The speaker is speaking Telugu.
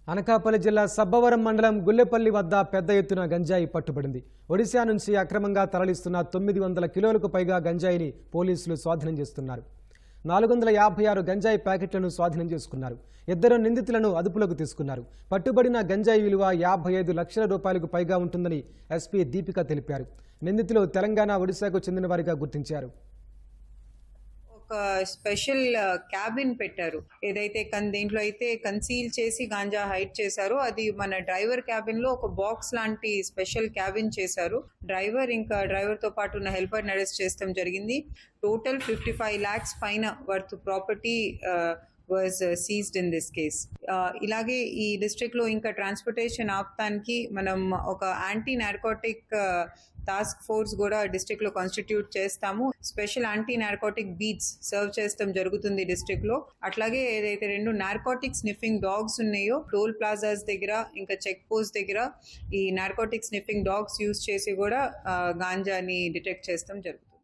అనకాపల్లి జిల్లా సబ్బవరం మండలం గుల్లెపల్లి వద్ద పెద్ద ఎత్తున గంజాయి పట్టుబడింది. ఒడిశా నుంచి అక్రమంగా తరలిస్తున్న 900 కిలోలకు పైగా గంజాయిని పోలీసులు స్వాధీనం చేస్తున్నారు. 456 గంజాయి ప్యాకెట్లను స్వాధీనం చేసుకున్నారు. 2 నిందితులను అదుపులోకి తీసుకున్నారు. పట్టుబడిన గంజాయి విలువ 55 లక్షల రూపాయలకు పైగా ఉంటుందని ఎస్పీ దీపిక తెలిపారు. నిందితులు తెలంగాణ, ఒడిశాకు చెందిన వారిగా గుర్తించారు. స్పెషల్ క్యాబిన్ పెట్టారు. ఏదైతే దీంట్లో అయితే కన్సీల్ చేసి గాంజా హైడ్ చేశారో అది మన డ్రైవర్ క్యాబిన్ లో ఒక బాక్స్ లాంటి స్పెషల్ క్యాబిన్ చేశారు. డ్రైవర్ తో పాటు ఉన్న హెల్పర్ అరెస్ట్ చేయడం జరిగింది. టోటల్ 55 lakhs పైన worth property was seized in this case. ఇలాగే ఈ డిస్ట్రిక్ట్ లో ఇంకా ట్రాన్స్పోర్టేషన్ ఆపడానికి మనం ఒక యాంటీ నార్కోటిక్ టాస్క్ ఫోర్స్ కూడా డిస్ట్రిక్ట్ లో కాన్స్టిట్యూట్ చేస్తాము. Special anti narcotic beats serve చేస్తాం జరుగుతుంది డిస్ట్రిక్ట్ లో. అట్లాగే ఏదైతే 2 నార్కోటిక్ స్నిఫింగ్ డాగ్స్ ఉన్నాయో టోల్ ప్లాజాస్ దగ్గర ఇంకా చెక్ పోస్ట్ దగ్గర ఈ నార్కోటిక్ స్నిఫింగ్ డాగ్స్ యూజ్ చేసి కూడా గాంజాని డిటెక్ట్ చేస్తాం జరుగుతుంది.